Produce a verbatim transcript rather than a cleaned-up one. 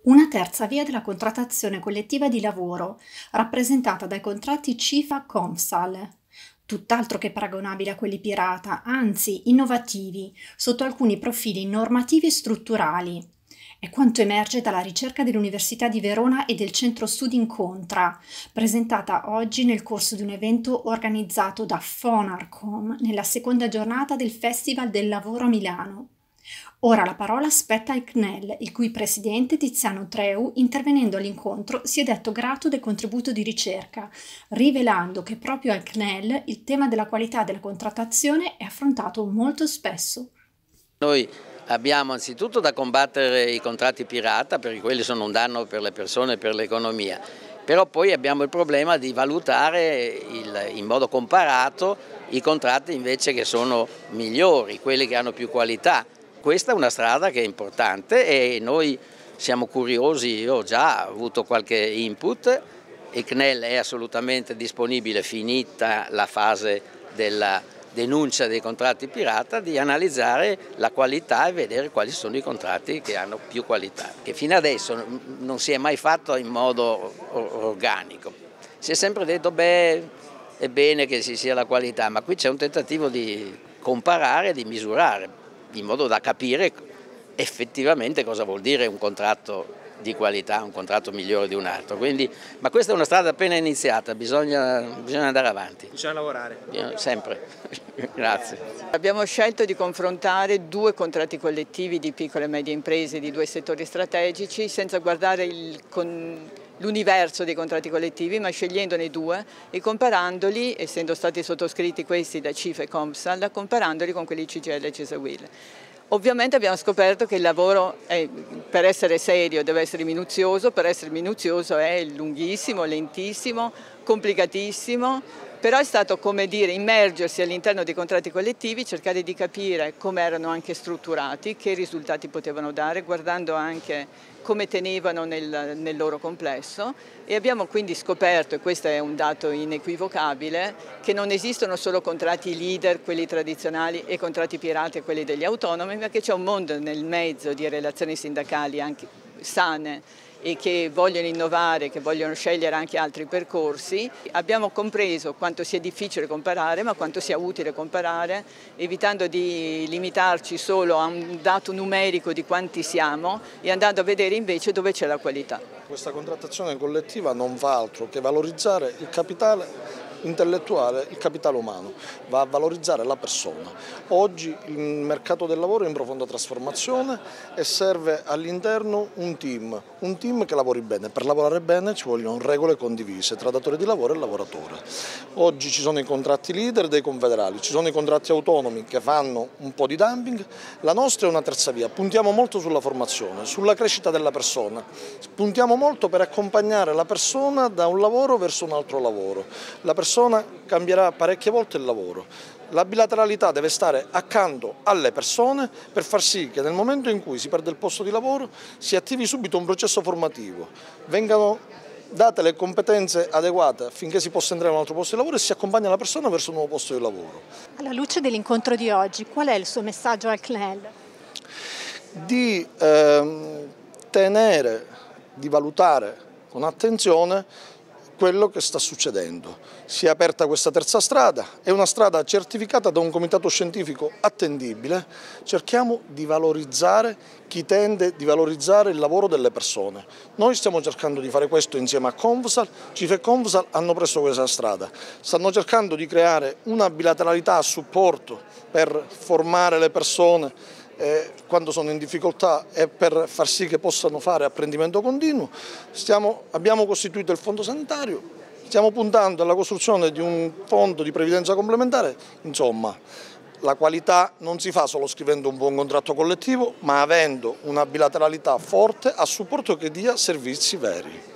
Una terza via della contrattazione collettiva di lavoro, rappresentata dai contratti CIFA-CONSAL, tutt'altro che paragonabili a quelli pirata, anzi innovativi, sotto alcuni profili normativi e strutturali. È quanto emerge dalla ricerca dell'Università di Verona e del Centro Studi Incontra, presentata oggi nel corso di un evento organizzato da Fonarcom nella seconda giornata del Festival del Lavoro a Milano. Ora la parola spetta al C N E L, il cui presidente Tiziano Treu, intervenendo all'incontro, si è detto grato del contributo di ricerca, rivelando che proprio al C N E L il tema della qualità della contrattazione è affrontato molto spesso. Noi abbiamo anzitutto da combattere i contratti pirata, perché quelli sono un danno per le persone e per l'economia, però poi abbiamo il problema di valutare il, in modo comparato i contratti invece che sono migliori, quelli che hanno più qualità. Questa è una strada che è importante e noi siamo curiosi, io ho già avuto qualche input, il C N E L è assolutamente disponibile, finita la fase della denuncia dei contratti pirata, di analizzare la qualità e vedere quali sono i contratti che hanno più qualità, che fino adesso non si è mai fatto in modo organico. Si è sempre detto, beh, è bene che ci sia la qualità, ma qui c'è un tentativo di comparare, di misurare, in modo da capire effettivamente cosa vuol dire un contratto di qualità, un contratto migliore di un altro. Quindi, ma questa è una strada appena iniziata, bisogna, bisogna andare avanti. Bisogna lavorare. Sempre. Grazie. Abbiamo scelto di confrontare due contratti collettivi di piccole e medie imprese di due settori strategici senza guardare l'universo dei contratti collettivi, ma scegliendone due e comparandoli, essendo stati sottoscritti questi da CIFA e CONSAL, comparandoli con quelli C G I L e CESAWIL. Ovviamente abbiamo scoperto che il lavoro è, per essere serio deve essere minuzioso, per essere minuzioso è lunghissimo, lentissimo, complicatissimo, però è stato, come dire, immergersi all'interno dei contratti collettivi, cercare di capire come erano anche strutturati, che risultati potevano dare, guardando anche come tenevano nel, nel loro complesso, e abbiamo quindi scoperto, e questo è un dato inequivocabile, che non esistono solo contratti leader, quelli tradizionali, e contratti pirati, quelli degli autonomi, ma che c'è un mondo nel mezzo di relazioni sindacali anche sane e che vogliono innovare, che vogliono scegliere anche altri percorsi. Abbiamo compreso quanto sia difficile comparare, ma quanto sia utile comparare, evitando di limitarci solo a un dato numerico di quanti siamo e andando a vedere invece dove c'è la qualità. Questa contrattazione collettiva non fa altro che valorizzare il capitale intellettuale, il capitale umano, va a valorizzare la persona. Oggi il mercato del lavoro è in profonda trasformazione e serve all'interno un team, un team che lavori bene. Per lavorare bene ci vogliono regole condivise tra datore di lavoro e lavoratore. Oggi ci sono i contratti leader dei confederali, ci sono i contratti autonomi che fanno un po' di dumping, la nostra è una terza via, puntiamo molto sulla formazione, sulla crescita della persona, puntiamo molto per accompagnare la persona da un lavoro verso un altro lavoro. La persona cambierà parecchie volte il lavoro. La bilateralità deve stare accanto alle persone per far sì che nel momento in cui si perde il posto di lavoro si attivi subito un processo formativo, vengano date le competenze adeguate affinché si possa entrare in un altro posto di lavoro e si accompagna la persona verso un nuovo posto di lavoro. Alla luce dell'incontro di oggi, qual è il suo messaggio al C N E L? Di ehm, tenere, di valutare con attenzione quello che sta succedendo. Si è aperta questa terza strada, è una strada certificata da un comitato scientifico attendibile. Cerchiamo di valorizzare chi tende di valorizzare il lavoro delle persone. Noi stiamo cercando di fare questo insieme a CONSAL, CIFA e CONSAL hanno preso questa strada. Stanno cercando di creare una bilateralità a supporto per formare le persone Eh, quando sono in difficoltà e per far sì che possano fare apprendimento continuo. Stiamo, abbiamo costituito il fondo sanitario, stiamo puntando alla costruzione di un fondo di previdenza complementare. Insomma, la qualità non si fa solo scrivendo un buon contratto collettivo, ma avendo una bilateralità forte a supporto che dia servizi veri.